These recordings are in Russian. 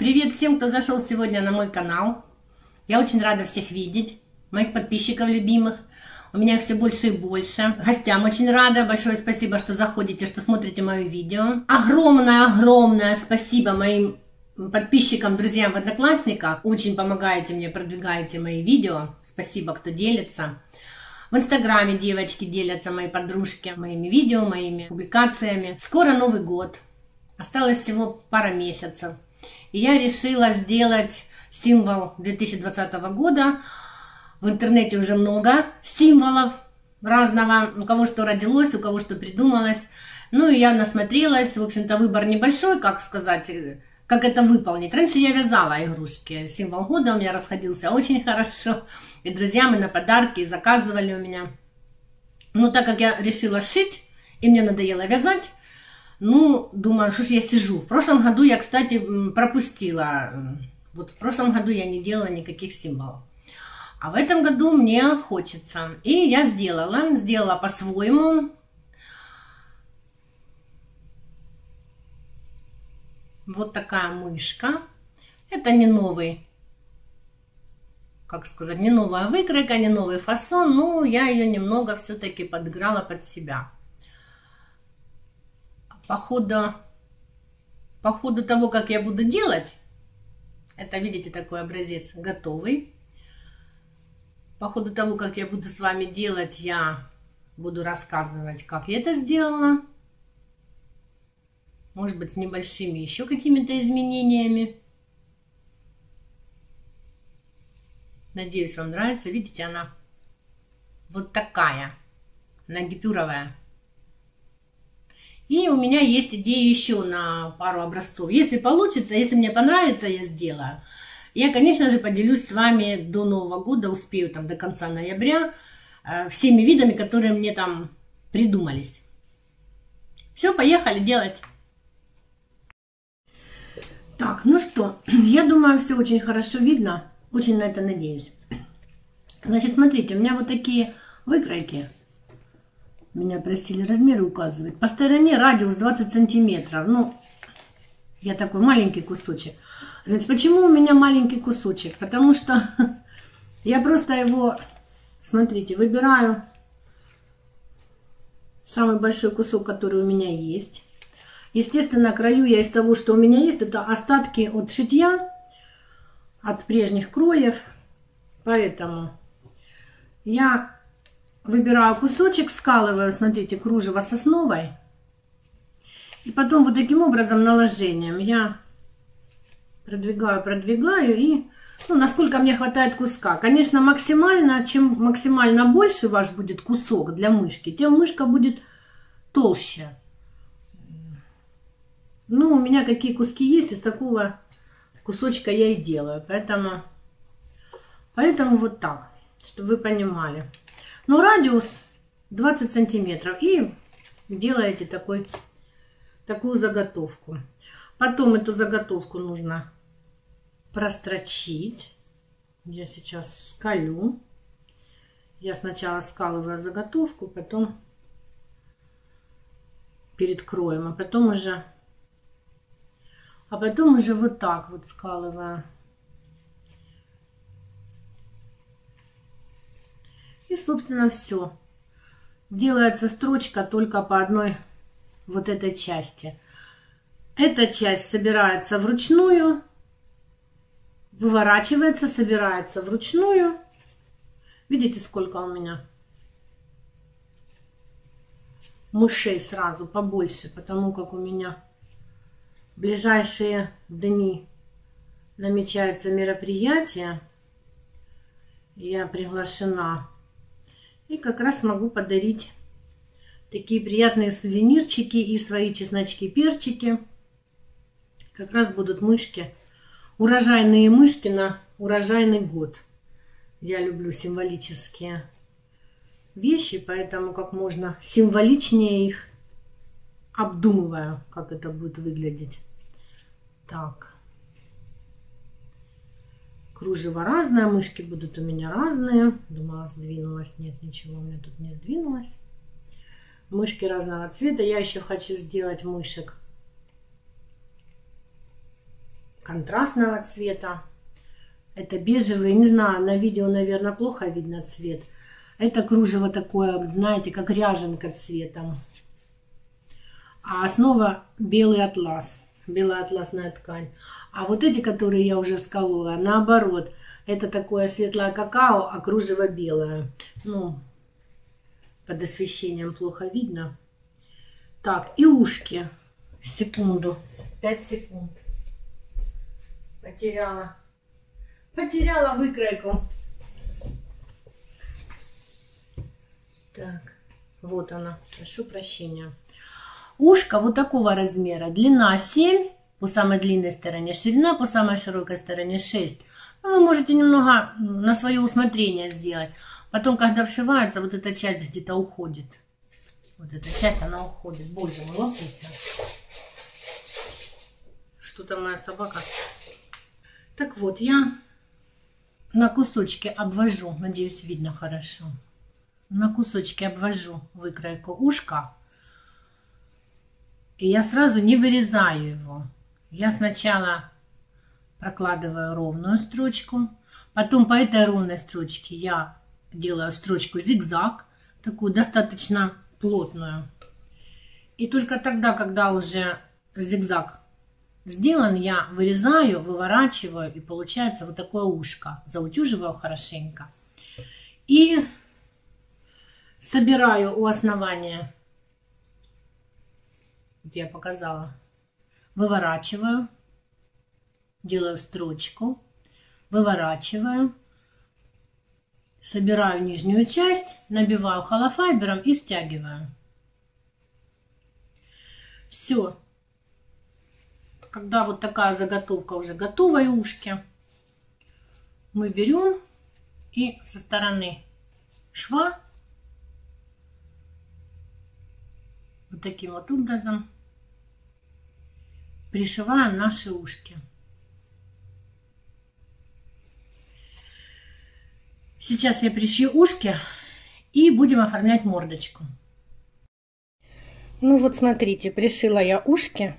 Привет всем, кто зашел сегодня на мой канал. Я очень рада всех видеть, моих подписчиков любимых. У меня их все больше и больше. Гостям очень рада. Большое спасибо, что заходите, что смотрите мое видео. Огромное спасибо моим подписчикам, друзьям в Одноклассниках. Очень помогаете мне, продвигаете мои видео. Спасибо, кто делится. В Инстаграме девочки делятся, мои подружки, моими видео, моими публикациями. Скоро Новый год. Осталось всего пара месяцев. И я решила сделать символ 2020 года. В интернете уже много символов разного. У кого что родилось, у кого что придумалось. Ну и я насмотрелась. В общем-то, выбор небольшой, как сказать, как это выполнить. Раньше я вязала игрушки. Символ года у меня расходился очень хорошо. И друзьям, и на подарки, и заказывали у меня. Но так как я решила шить, и мне надоело вязать, ну, думаю, что ж я сижу. В прошлом году я, кстати, пропустила. Вот в прошлом году я не делала никаких символов. А в этом году мне хочется. И я сделала по-своему. Вот такая мышка. Это не новый, как сказать, не новая выкройка, не новый фасон. Но я ее немного все-таки подыграла под себя. По ходу того, как я буду делать, это, видите, такой образец готовый. По ходу того, как я буду с вами делать, я буду рассказывать, как я это сделала. Может быть, с небольшими еще какими-то изменениями. Надеюсь, вам нравится. Видите, она вот такая, она гипюровая. И у меня есть идеи еще на пару образцов. Если получится, если мне понравится, я сделаю. Я, конечно же, поделюсь с вами до Нового года, успею там до конца ноября, всеми видами, которые мне там придумались. Все, поехали делать. Так, ну что, я думаю, все очень хорошо видно. Очень на это надеюсь. Значит, смотрите, у меня вот такие выкройки. Меня просили размеры указывать. По стороне радиус 20 сантиметров. Ну, я такой маленький кусочек. Значит, почему у меня маленький кусочек? Потому что я просто его, смотрите, выбираю самый большой кусок, который у меня есть. Естественно, крою я из того, что у меня есть, это остатки от шитья, от прежних кроев. Поэтому я выбираю кусочек, скалываю, смотрите, кружево сосновой. И потом вот таким образом наложением я продвигаю и, ну, насколько мне хватает куска. Конечно, максимально, чем максимально больше ваш будет кусок для мышки, тем мышка будет толще. Ну, у меня какие куски есть, из такого кусочка я и делаю. Поэтому вот так, чтобы вы понимали. Но радиус 20 сантиметров. И делаете такую заготовку. Потом эту заготовку нужно прострочить. Я сейчас скалю. Я сначала скалываю заготовку, потом перед кроем, а потом уже вот так вот скалываю. И, собственно, все. Делается строчка только по одной вот этой части. Эта часть собирается вручную, выворачивается, собирается вручную. Видите, сколько у меня мышей сразу побольше, потому как у меня в ближайшие дни намечается мероприятие. Я приглашена. И как раз могу подарить такие приятные сувенирчики и свои чесночки-перчики. Как раз будут мышки, урожайные мышки на урожайный год. Я люблю символические вещи, поэтому как можно символичнее их обдумываю, как это будет выглядеть. Так. Кружево разное, мышки будут у меня разные. Думала, сдвинулась. Нет, ничего у меня тут не сдвинулось. Мышки разного цвета. Я еще хочу сделать мышек контрастного цвета. Это бежевый, не знаю, на видео, наверное, плохо видно цвет. Это кружево такое, знаете, как ряженка цветом. А основа белый атлас, белая атласная ткань. А вот эти, которые я уже сколола, наоборот, это такое светлое какао, а кружево белое. Ну, под освещением плохо видно. Так, и ушки. Секунду. 5 секунд. Потеряла выкройку. Так, вот она. Прошу прощения. Ушко вот такого размера. Длина 7 по самой длинной стороне, ширина по самой широкой стороне 6. Ну, вы можете немного на свое усмотрение сделать. Потом, когда вшивается, вот эта часть где-то уходит. Вот эта часть, она уходит. Боже мой, лопнется. Что-то моя собака. Так вот, я на кусочки обвожу. Надеюсь, видно хорошо. На кусочки обвожу выкройку ушка. И я сразу не вырезаю его. Я сначала прокладываю ровную строчку. Потом по этой ровной строчке я делаю строчку зигзаг. Такую достаточно плотную. И только тогда, когда уже зигзаг сделан, я вырезаю, выворачиваю. И получается вот такое ушко. Заутюживаю хорошенько. И собираю у основания. Вот я показала. Выворачиваю. Делаю строчку. Выворачиваю. Собираю нижнюю часть. Набиваю холофайбером и стягиваю. Все. Когда вот такая заготовка уже готова и ушки, мы берем и со стороны шва вот таким вот образом пришиваем наши ушки. Сейчас я пришью ушки и будем оформлять мордочку. Ну вот смотрите, пришила я ушки.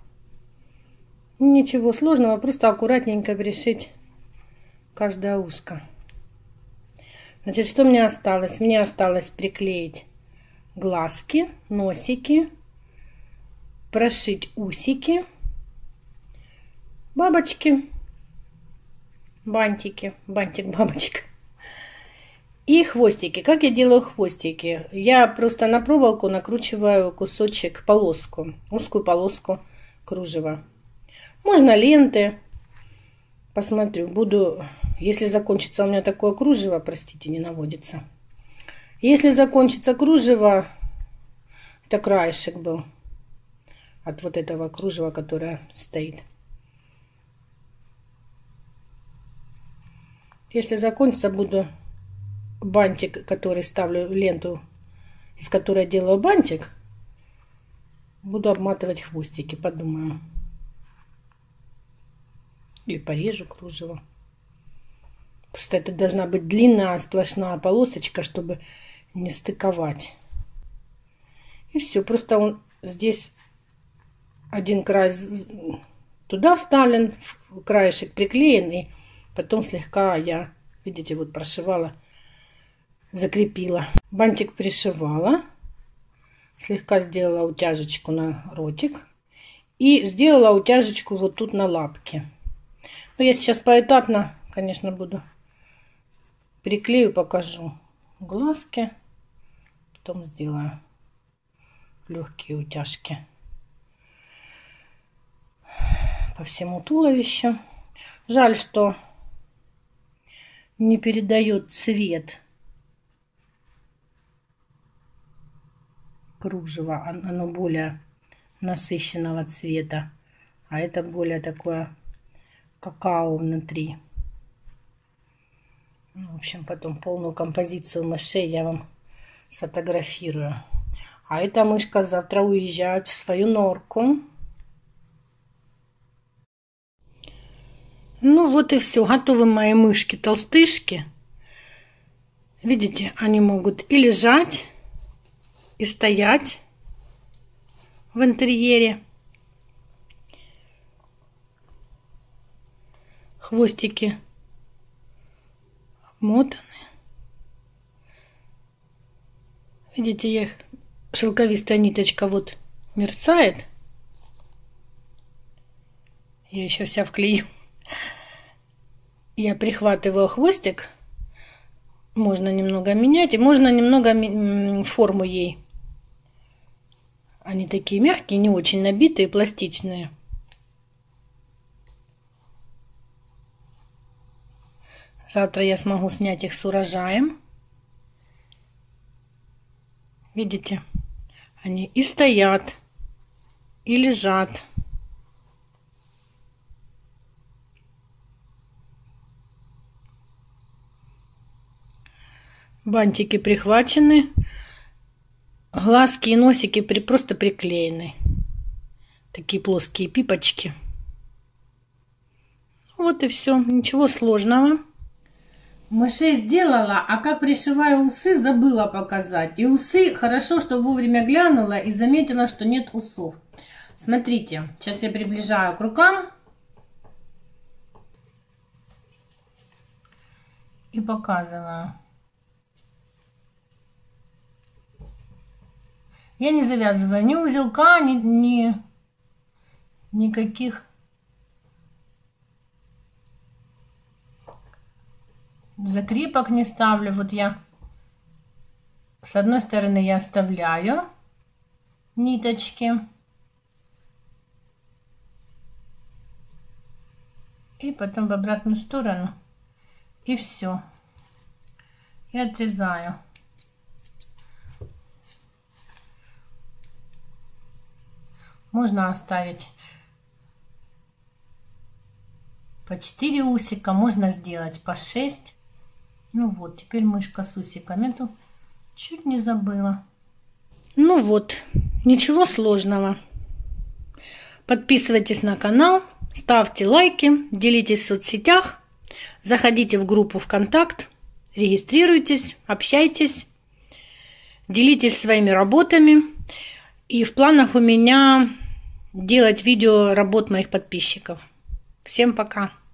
Ничего сложного, просто аккуратненько пришить каждое ушко. Значит, что мне осталось? Мне осталось приклеить глазки, носики, прошить усики, бабочки, бантики, бантик-бабочка и хвостики. Как я делаю хвостики? Я просто на проволоку накручиваю кусочек, полоску, узкую полоску кружева. Можно ленты. Посмотрю, буду, если закончится у меня такое кружево, простите, не наводится. Если закончится кружево, это краешек был от вот этого кружева, которое стоит. Если закончится, буду бантик, который ставлю, ленту, из которой делаю бантик, буду обматывать хвостики, подумаю. Или порежу кружево. Просто это должна быть длинная сплошная полосочка, чтобы не стыковать. И все. Просто он здесь один край туда вставлен, краешек приклеен. И потом слегка я, видите, вот прошивала, закрепила. Бантик пришивала. Слегка сделала утяжечку на ротик. И сделала утяжечку вот тут на лапке. Но я сейчас поэтапно, конечно, буду приклею, покажу глазки. Потом сделаю легкие утяжки по всему туловищу. Жаль, что не передает цвет кружева. Оно более насыщенного цвета. А это более такое какао внутри. В общем, потом полную композицию мышей я вам сфотографирую. А эта мышка завтра уезжает в свою норку. Ну вот и все. Готовы мои мышки-толстышки. Видите, они могут и лежать, и стоять в интерьере. хвостики обмотаны. Видите, я шелковистая ниточка вот мерцает. Я еще вся в клею. Я прихватываю хвостик. Можно немного менять, и можно немного форму ей. Они такие мягкие, не очень набитые, пластичные. Завтра я смогу снять их с урожаем. Видите, они и стоят, и лежат. Бантики прихвачены, глазки и носики просто приклеены. Такие плоские пипочки. Вот и все, ничего сложного. Мышей сделала, а как пришиваю усы, забыла показать. И усы хорошо, что вовремя глянула и заметила, что нет усов. Смотрите, сейчас я приближаю к рукам. И показываю. Я не завязываю ни узелка, никаких закрепок не ставлю. Вот я с одной стороны я оставляю ниточки и потом в обратную сторону, и все, и отрезаю. Можно оставить по 4 усика, можно сделать по 6. Ну вот, теперь мышка с усиками. Тут чуть не забыла. Ну вот, ничего сложного. Подписывайтесь на канал, ставьте лайки, делитесь в соцсетях, заходите в группу ВКонтакт, регистрируйтесь, общайтесь, делитесь своими работами. И в планах у меня делать видео работ моих подписчиков. Всем пока!